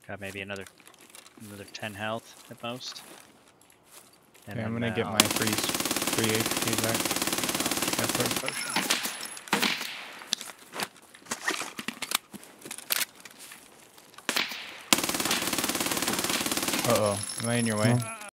Got maybe another 10 health at most. And Okay, I'm then, gonna get my free HP back. potion. Uh-oh, am I in your way?